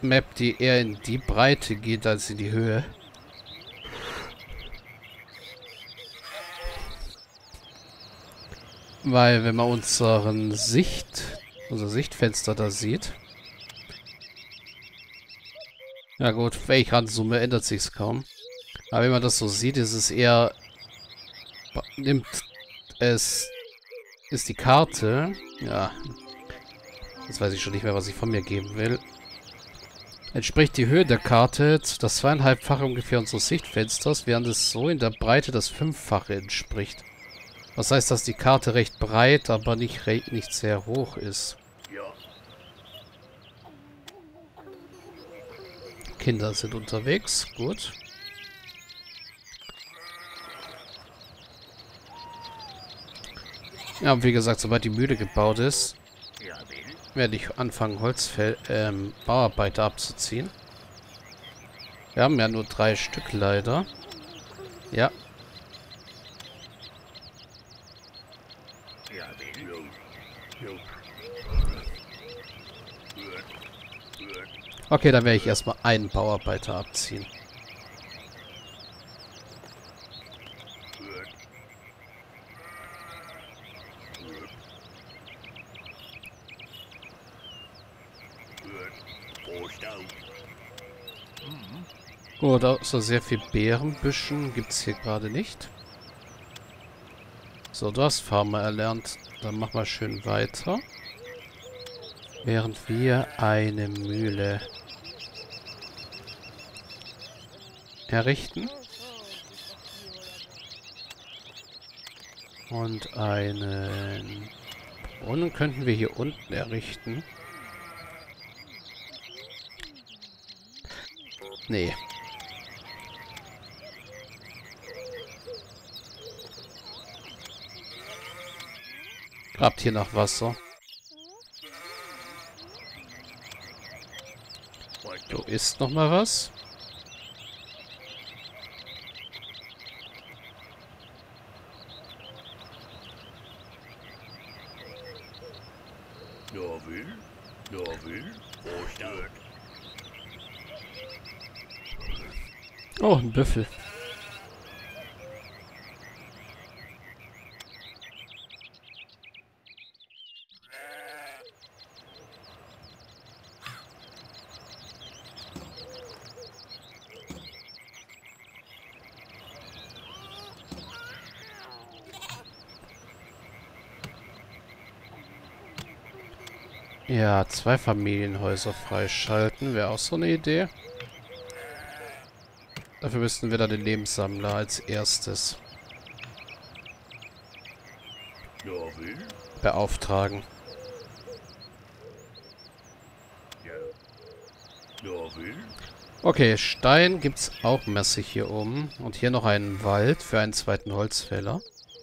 Map, die eher in die Breite geht als in die Höhe. Weil, wenn man unser Sichtfenster da sieht. Ja gut, wenn ich ranzoome, ändert sich's kaum. Aber wenn man das so sieht, ist es eher, nimmt es, ist die Karte, ja, jetzt weiß ich schon nicht mehr, was ich von mir geben will. Entspricht die Höhe der Karte das zweieinhalbfache ungefähr unseres Sichtfensters, während es so in der Breite das Fünffache entspricht. Was heißt, dass die Karte recht breit, aber nicht sehr hoch ist. Kinder sind unterwegs, gut. Ja, und wie gesagt, sobald die Mühle gebaut ist, werde ich anfangen, Bauarbeiter abzuziehen. Wir haben ja nur 3 Stück leider. Ja. Okay, dann werde ich erstmal einen Bauarbeiter abziehen. Gut, außer sehr viel Beerenbüschen gibt es hier gerade nicht. So, du hast Farmer erlernt. Dann mach mal schön weiter. Während wir eine Mühle errichten. Und einen Brunnen könnten wir hier unten errichten. Nee. Grabt hier nach Wasser. Du isst noch mal was. Oh, ein Büffel. Ja, 2 Familienhäuser freischalten. Wäre auch so eine Idee. Dafür müssten wir dann den Lebenssammler als erstes beauftragen. Okay, Stein gibt's auch mäßig hier oben. Und hier noch einen Wald für einen zweiten Holzfäller.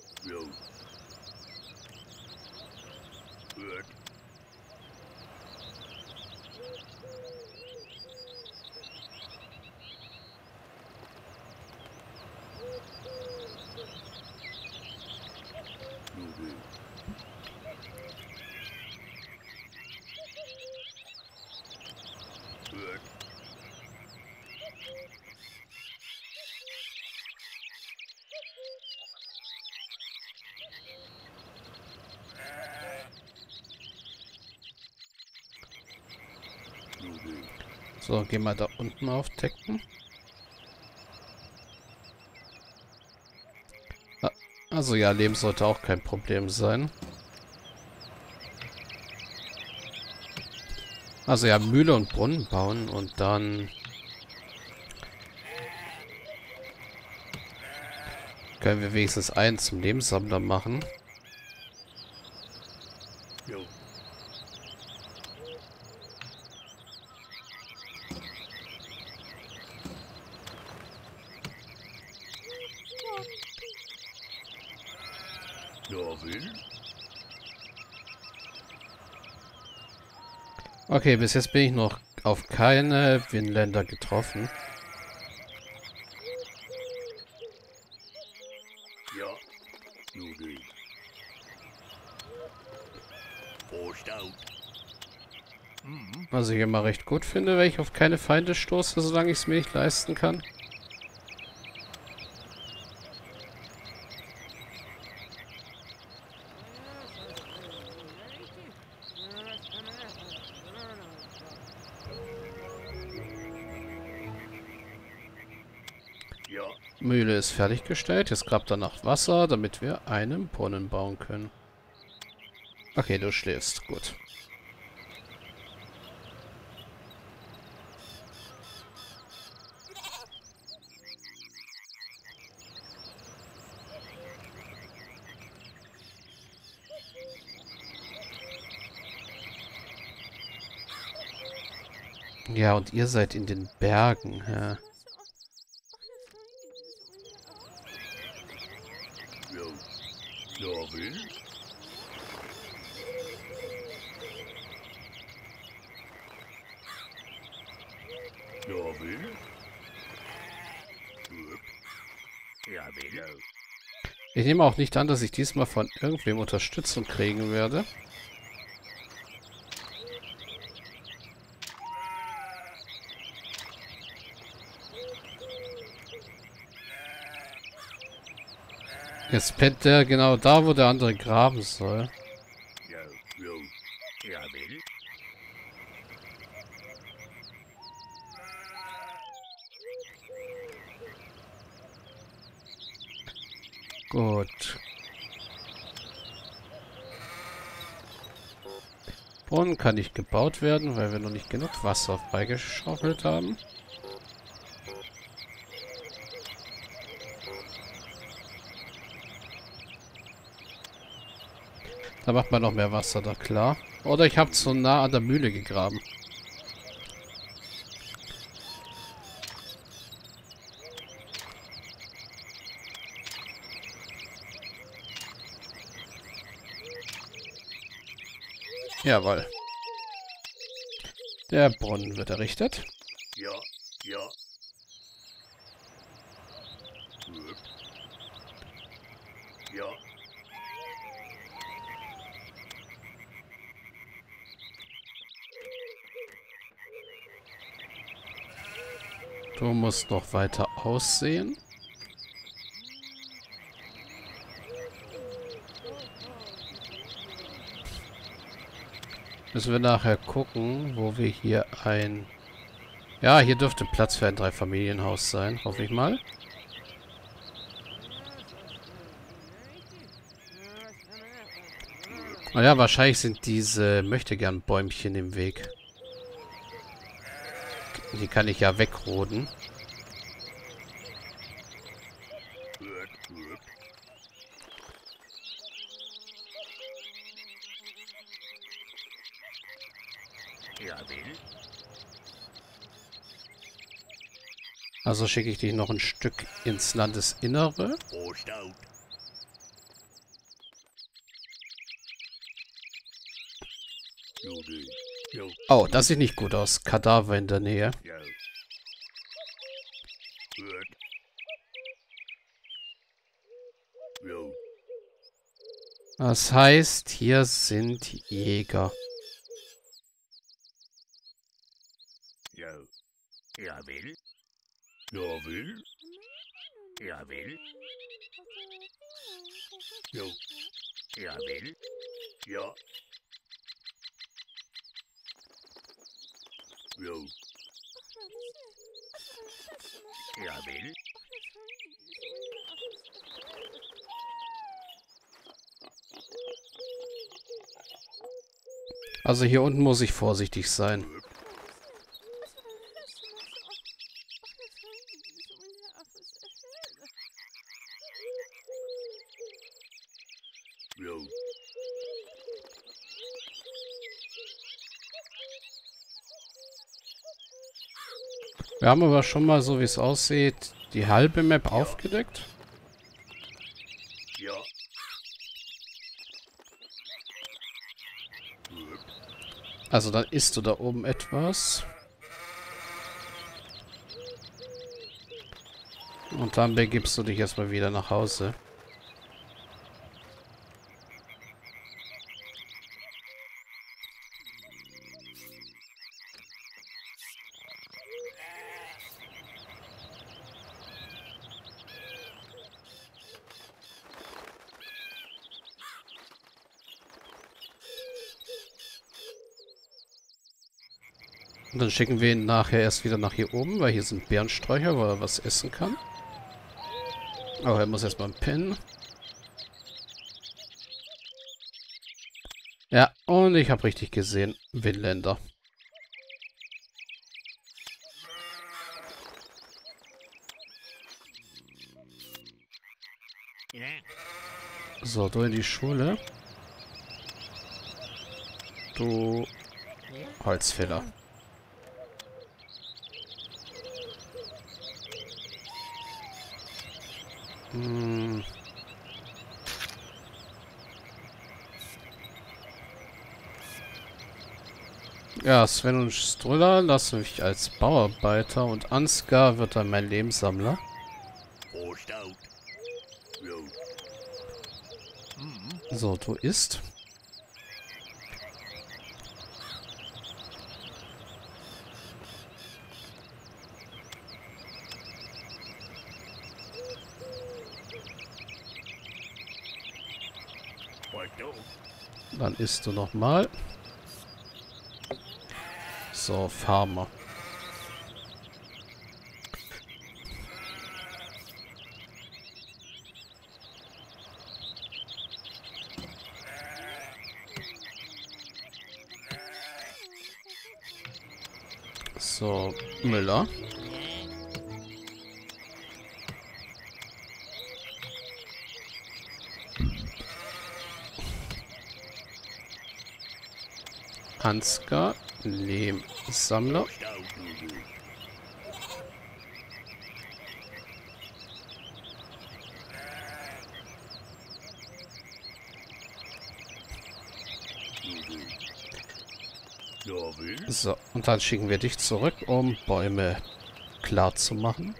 So, gehen wir da unten aufdecken. Also ja, Leben sollte auch kein Problem sein. Also ja, Mühle und Brunnen bauen und dann können wir wenigstens einen zum Lebenssammler machen. Okay, bis jetzt bin ich noch auf keine Winländer getroffen. Was ich immer recht gut finde, wenn ich auf keine Feinde stoße, solange ich es mir nicht leisten kann. Mühle ist fertiggestellt. Jetzt grabt er nach Wasser, damit wir einen Brunnen bauen können. Okay, du schläfst. Gut. Ja, und ihr seid in den Bergen. Ja. Ich nehme auch nicht an, dass ich diesmal von irgendwem Unterstützung kriegen werde. Jetzt pennt der genau da, wo der andere graben soll. Gut. Brunnen kann nicht gebaut werden, weil wir noch nicht genug Wasser freigeschaufelt haben. Da macht man noch mehr Wasser, da klar. Oder ich habe zu nah an der Mühle gegraben. Jawohl. Der Brunnen wird errichtet. Du musst noch weiter aussehen. Müssen wir nachher gucken, wo wir hier ein... Ja, hier dürfte Platz für ein Dreifamilienhaus sein, hoffe ich mal. Naja, wahrscheinlich sind diese Möchtegern-Bäumchen im Weg. Die kann ich ja wegroden. Also schicke ich dich noch ein Stück ins Landesinnere. Oh, das sieht nicht gut aus. Kadaver in der Nähe. Das heißt, hier sind Jäger. Also hier unten muss ich vorsichtig sein. Wir haben aber schon mal, so wie es aussieht, die halbe Map aufgedeckt. Also dann isst du da oben etwas. Und dann begibst du dich erstmal wieder nach Hause. Und dann schicken wir ihn nachher erst wieder nach hier oben, weil hier sind Bärensträucher, wo er was essen kann. Aber er muss erstmal pennen. Ja, und ich habe richtig gesehen, Vinländer. So, du in die Schule. Du Holzfäller. Hm. Ja, Sven und Strulla lassen mich als Bauarbeiter und Ansgar wird dann mein Lebenssammler. So, du isst. Dann isst du nochmal. So, Farmer. So, Müller. Ansgar, Lehmsammler. So, und dann schicken wir dich zurück, um Bäume klar zu machen.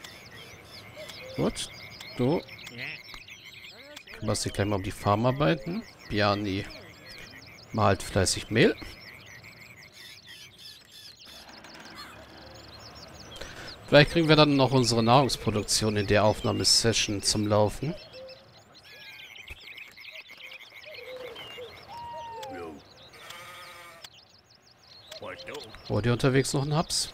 Gut, du kümmerst dich gleich mal um die Farmarbeiten. Bjarni malt fleißig Mehl. Vielleicht kriegen wir dann noch unsere Nahrungsproduktion in der Aufnahmesession zum Laufen. Wollt ihr unterwegs noch einen Haps?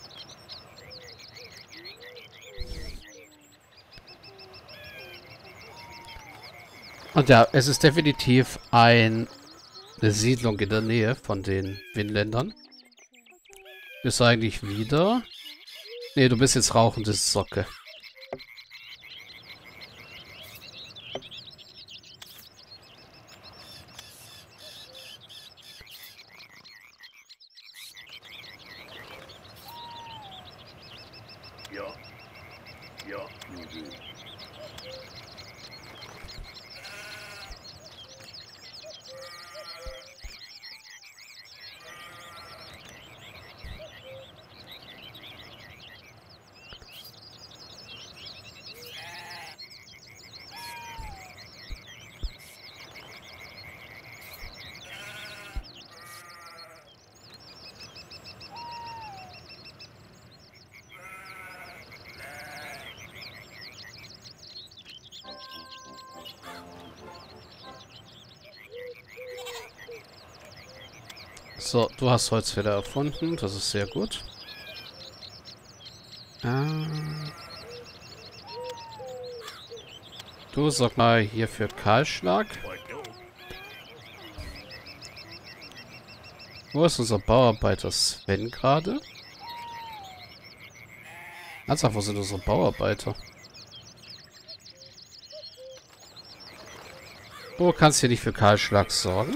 Und ja, es ist definitiv eine Siedlung in der Nähe von den Vinländern. Bist du eigentlich wieder? Nee, du bist jetzt rauchende Socke. So, du hast Holz wieder erfunden. Das ist sehr gut. Du sag mal hier für Kahlschlag. Wo ist unser Bauarbeiter Sven gerade? Ernsthaft, wo sind unsere Bauarbeiter? Du kannst hier nicht für Kahlschlag sorgen.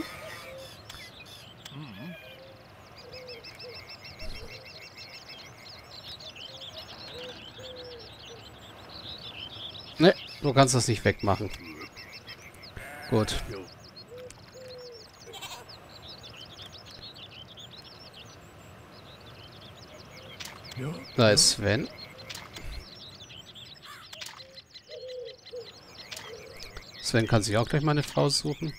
Ne, du kannst das nicht wegmachen. Gut. Da ist Sven. Sven kann sich auch gleich mal eine Frau suchen.